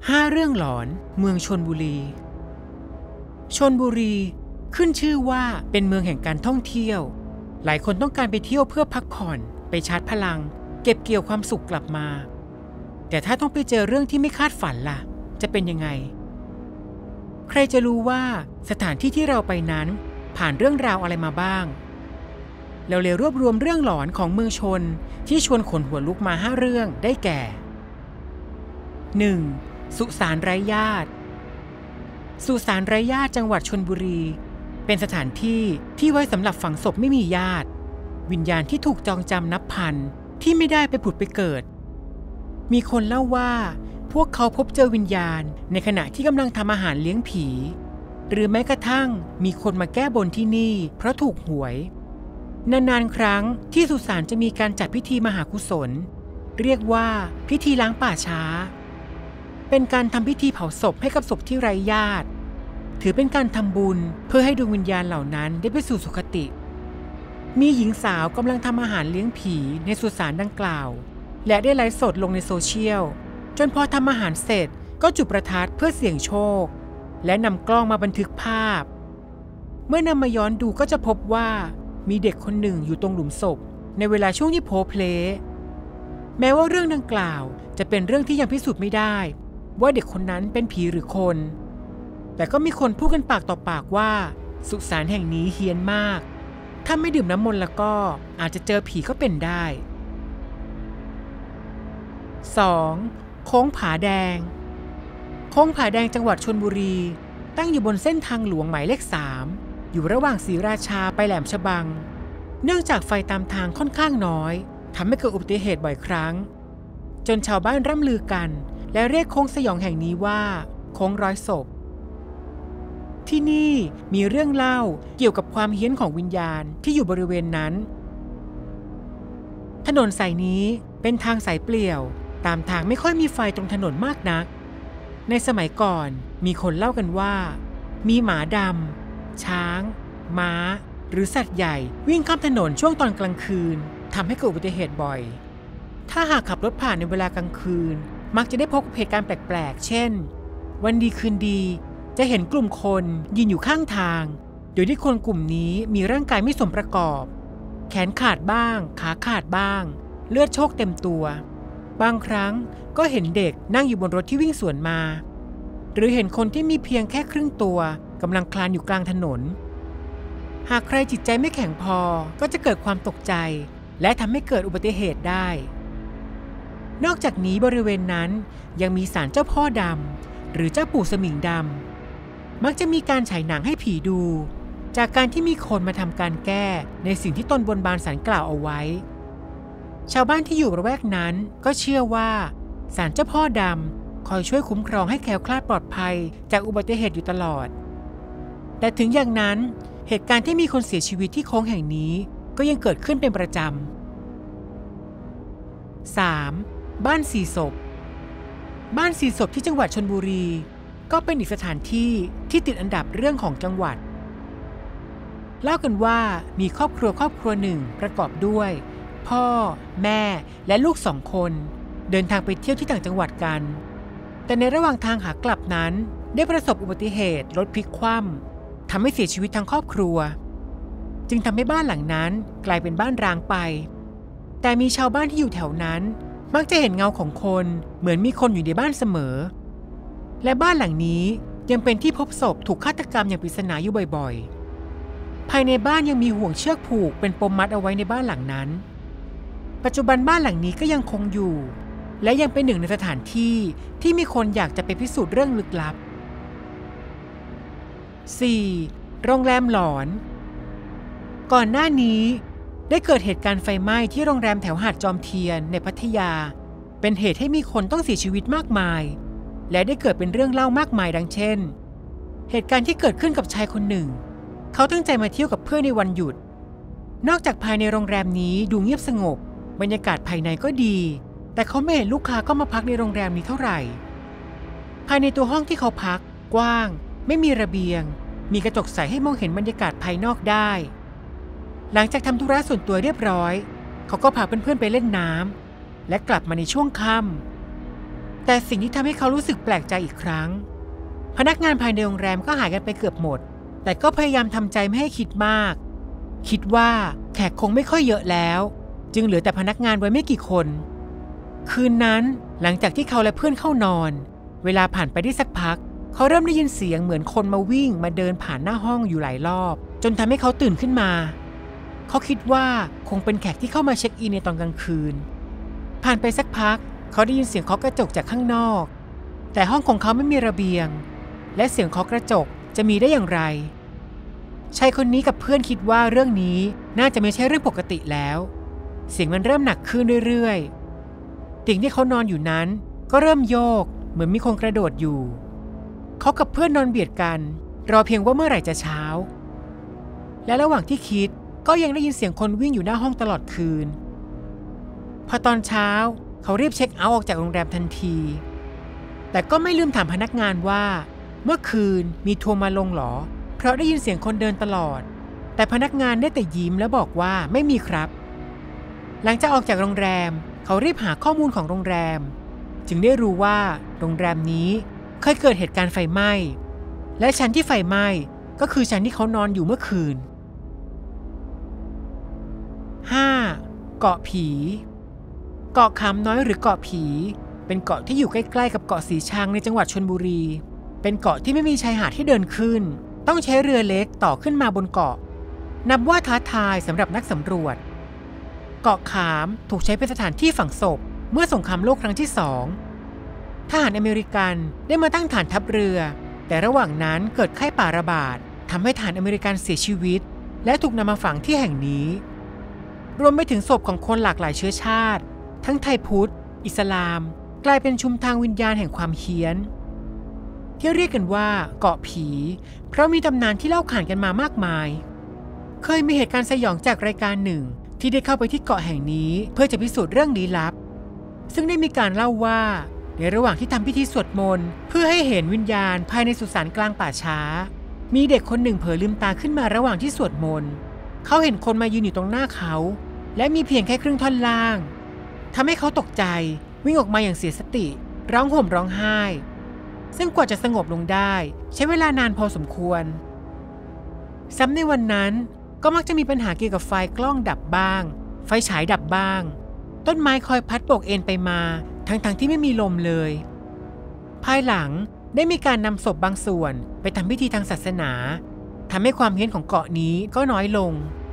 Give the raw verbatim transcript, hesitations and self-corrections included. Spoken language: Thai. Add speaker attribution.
Speaker 1: ห้าเรื่องหลอนเมืองชลบุรีชลบุรีขึ้นชื่อว่าเป็นเมืองแห่งการท่องเที่ยวหลายคนต้องการไปเที่ยวเพื่อพักผ่อนไปชาร์จพลังเก็บเกี่ยวความสุขกลับมาแต่ถ้าต้องไปเจอเรื่องที่ไม่คาดฝันล่ะจะเป็นยังไงใครจะรู้ว่าสถานที่ที่เราไปนั้นผ่านเรื่องราวอะไรมาบ้างเราเลยรวบรวมเรื่องหลอนของเมืองชลที่ชวนขนหัวลุกมาห้าเรื่องได้แก่ หนึ่ง. สุสานไร้ญาติสุสานไร้ญาติจังหวัดชลบุรีเป็นสถานที่ที่ไว้สำหรับฝังศพไม่มีญาติวิญญาณที่ถูกจองจำนับพันที่ไม่ได้ไปผุดไปเกิดมีคนเล่าว่าพวกเขาพบเจอวิญญาณในขณะที่กำลังทำอาหารเลี้ยงผีหรือแม้กระทั่งมีคนมาแก้บนที่นี่เพราะถูกหวยนานๆครั้งที่สุสานจะมีการจัดพิธีมหากุศลเรียกว่าพิธีล้างป่าช้าเป็นการทำพิธีเผาศพให้กับศพที่ไร้ญาติถือเป็นการทำบุญเพื่อให้ดวงวิญญาณเหล่านั้นได้ไปสู่สุคติมีหญิงสาวกำลังทำอาหารเลี้ยงผีในสุสานดังกล่าวและได้ไลฟ์สดลงในโซเชียลจนพอทำอาหารเสร็จก็จุดประทัดเพื่อเสี่ยงโชคและนำกล้องมาบันทึกภาพเมื่อนำมาย้อนดูก็จะพบว่ามีเด็กคนหนึ่งอยู่ตรงหลุมศพในเวลาช่วงที่โพเพลแม้ว่าเรื่องดังกล่าวจะเป็นเรื่องที่ยังพิสูจน์ไม่ได้ว่าเด็กคนนั้นเป็นผีหรือคนแต่ก็มีคนพูดกันปากต่อปากว่าสุสานแห่งนี้เฮี้ยนมากถ้าไม่ดื่มน้ำมนต์แล้วก็อาจจะเจอผีก็เป็นได้ สอง. โค้งผาแดงโค้งผาแดงจังหวัดชลบุรีตั้งอยู่บนเส้นทางหลวงหมายเลขสามอยู่ระหว่างศรีราชาไปแหลมฉบังเนื่องจากไฟตามทางค่อนข้างน้อยทำให้เกิดอุบัติเหตุบ่อยครั้งจนชาวบ้านร่ำลือกันและเรียกโค้งสยองแห่งนี้ว่าโค้งร้อยศพที่นี่มีเรื่องเล่าเกี่ยวกับความเฮี้ยนของวิญญาณที่อยู่บริเวณนั้นถนนสายนี้เป็นทางสายเปลี่ยวตามทางไม่ค่อยมีไฟตรงถนนมากนักในสมัยก่อนมีคนเล่ากันว่ามีหมาดำช้างม้าหรือสัตว์ใหญ่วิ่งข้ามถนนช่วงตอนกลางคืนทำให้เกิดอุบัติเหตุบ่อยถ้าหากขับรถผ่านในเวลากลางคืนมักจะได้พบเหตุการณ์แปลกๆเช่นวันดีคืนดีจะเห็นกลุ่มคนยืนอยู่ข้างทางโดยที่คนกลุ่มนี้มีร่างกายไม่สมประกอบแขนขาดบ้างขาขาดบ้างเลือดโชกเต็มตัวบางครั้งก็เห็นเด็กนั่งอยู่บนรถที่วิ่งสวนมาหรือเห็นคนที่มีเพียงแค่ครึ่งตัวกำลังคลานอยู่กลางถนนหากใครจิตใจไม่แข็งพอก็จะเกิดความตกใจและทำให้เกิดอุบัติเหตุได้นอกจากนี้บริเวณนั้นยังมีศาลเจ้าพ่อดำหรือเจ้าปู่สมิงดำมักจะมีการฉายหนังให้ผีดูจากการที่มีคนมาทำการแก้ในสิ่งที่ตนบนบานศาลกล่าวเอาไว้ชาวบ้านที่อยู่ระแวกนั้นก็เชื่อว่าศาลเจ้าพ่อดำคอยช่วยคุ้มครองให้แคล้วคลาดปลอดภัยจากอุบัติเหตุอยู่ตลอดแต่ถึงอย่างนั้นเหตุการณ์ที่มีคนเสียชีวิตที่โค้งแห่งนี้ก็ยังเกิดขึ้นเป็นประจำ สาม. บ้านสี่ศพบ้านสี่ศพที่จังหวัดชลบุรีก็เป็นอีกสถานที่ที่ติดอันดับเรื่องของจังหวัดเล่ากันว่ามีครอบครัวครอบครัวหนึ่งประกอบด้วยพ่อแม่และลูกสองคนเดินทางไปเที่ยวที่ต่างจังหวัดกันแต่ในระหว่างทางขากลับนั้นได้ประสบอุบัติเหตุรถพลิกคว่ำทำให้เสียชีวิตทั้งครอบครัวจึงทำให้บ้านหลังนั้นกลายเป็นบ้านร้างไปแต่มีชาวบ้านที่อยู่แถวนั้นมักจะเห็นเงาของคนเหมือนมีคนอยู่ในบ้านเสมอและบ้านหลังนี้ยังเป็นที่พบศพถูกฆาตกรรมอย่างปริศนาอยู่บ่อยๆภายในบ้านยังมีห่วงเชือกผูกเป็นปมมัดเอาไว้ในบ้านหลังนั้นปัจจุบันบ้านหลังนี้ก็ยังคงอยู่และยังเป็นหนึ่งในสถานที่ที่มีคนอยากจะไปพิสูจน์เรื่องลึกลับ สี่. โรงแรมหลอนก่อนหน้านี้ได้เกิดเหตุการณ์ไฟไหม้ที่โรงแรมแถวหาดจอมเทียนในพัทยาเป็นเหตุให้มีคนต้องเสียชีวิตมากมายและได้เกิดเป็นเรื่องเล่ามากมายดังเช่นเหตุการณ์ที่เกิดขึ้นกับชายคนหนึ่งเขาตั้งใจมาเที่ยวกับเพื่อนในวันหยุดนอกจากภายในโรงแรมนี้ดูเงียบสงบบรรยากาศภายในก็ดีแต่เขาไม่เห็นลูกค้าเข้ามาพักในโรงแรมนี้เท่าไหร่ภายในตัวห้องที่เขาพักกว้างไม่มีระเบียงมีกระจกใสให้มองเห็นบรรยากาศภายนอกได้หลังจากทำธุระส่วนตัวเรียบร้อยเขาก็พาเพื่อนๆไปเล่นน้ำและกลับมาในช่วงค่ำแต่สิ่งที่ทำให้เขารู้สึกแปลกใจอีกครั้งพนักงานภายในโรงแรมก็หายกันไปเกือบหมดแต่ก็พยายามทำใจไม่ให้คิดมากคิดว่าแขกคงไม่ค่อยเยอะแล้วจึงเหลือแต่พนักงานไว้ไม่กี่คนคืนนั้นหลังจากที่เขาและเพื่อนเข้านอนเวลาผ่านไปได้สักพักเขาเริ่มได้ยินเสียงเหมือนคนมาวิ่งมาเดินผ่านหน้าห้องอยู่หลายรอบจนทำให้เขาตื่นขึ้นมาเขาคิดว่าคงเป็นแขกที่เข้ามาเช็คอินในตอนกลางคืนผ่านไปสักพักเขาได้ยินเสียงเคาะกระจกจากข้างนอกแต่ห้องของเขาไม่มีระเบียงและเสียงเคาะกระจกจะมีได้อย่างไรชายคนนี้กับเพื่อนคิดว่าเรื่องนี้น่าจะไม่ใช่เรื่องปกติแล้วเสียงมันเริ่มหนักขึ้นเรื่อยๆเตียงที่เขานอนอยู่นั้นก็เริ่มโยกเหมือนมีคนกระโดดอยู่เขากับเพื่อนนอนเบียดกันรอเพียงว่าเมื่อไหร่จะเช้าและระหว่างที่คิดก็ยังได้ยินเสียงคนวิ่งอยู่หน้าห้องตลอดคืนพอตอนเช้าเขารีบเช็คเอาท์ออกจากโรงแรมทันทีแต่ก็ไม่ลืมถามพนักงานว่าเมื่อคืนมีทัวร์มาลงหรอเพราะได้ยินเสียงคนเดินตลอดแต่พนักงานได้แต่ยิ้มและบอกว่าไม่มีครับหลังจากออกจากโรงแรมเขารีบหาข้อมูลของโรงแรมจึงได้รู้ว่าโรงแรมนี้เคยเกิดเหตุการณ์ไฟไหม้และชั้นที่ไฟไหม้ก็คือชั้นที่เขานอนอยู่เมื่อคืน ห้า. เกาะผีเกาะขามน้อยหรือเกาะผีเป็นเกาะที่อยู่ใกล้ๆกับเกาะสีชังในจังหวัดชลบุรีเป็นเกาะที่ไม่มีชายหาดที่เดินขึ้นต้องใช้เรือเล็กต่อขึ้นมาบนเกาะนับว่าท้าทายสำหรับนักสำรวจเกาะขามถูกใช้เป็นสถานที่ฝังศพเมื่อสงครามโลกครั้งที่สองทหารอเมริกันได้มาตั้งฐานทัพเรือแต่ระหว่างนั้นเกิดไข้ป่าระบาดทำให้ทหารอเมริกันเสียชีวิตและถูกนำมาฝังที่แห่งนี้รวมไปถึงศพของคนหลากหลายเชื้อชาติทั้งไทยพุทธอิสลามกลายเป็นชุมทางวิญญาณแห่งความเฮี้ยนที่เรียกกันว่าเกาะผีเพราะมีตำนานที่เล่าขานกันมามากมายเคยมีเหตุการณ์สยองจากรายการหนึ่งที่ได้เข้าไปที่เกาะแห่งนี้เพื่อจะพิสูจน์เรื่องลี้ลับซึ่งได้มีการเล่าว่าในระหว่างที่ทำพิธีสวดมนต์เพื่อให้เห็นวิญญาณภายในสุสานกลางป่าช้ามีเด็กคนหนึ่งเผลอลืมตาขึ้นมาระหว่างที่สวดมนต์เขาเห็นคนมายืนอยู่ตรงหน้าเขาและมีเพียงแค่ครึ่งท่อนล่างทำให้เขาตกใจวิ่งออกมาอย่างเสียสติร้องห่มร้องไห้ซึ่งกว่าจะสงบลงได้ใช้เวลานานพอสมควรซ้ำในวันนั้นก็มักจะมีปัญหาเกี่ยวกับไฟกล้องดับบ้างไฟฉายดับบ้างต้นไม้คอยพัดโบกเอ็นไปมาทั้งๆ ท, ที่ไม่มีลมเลยภายหลังได้มีการนำศพบางส่วนไปทำพิธีทางศาสนาทำให้ความเฮี้ยนของเกาะนี้ก็น้อยลง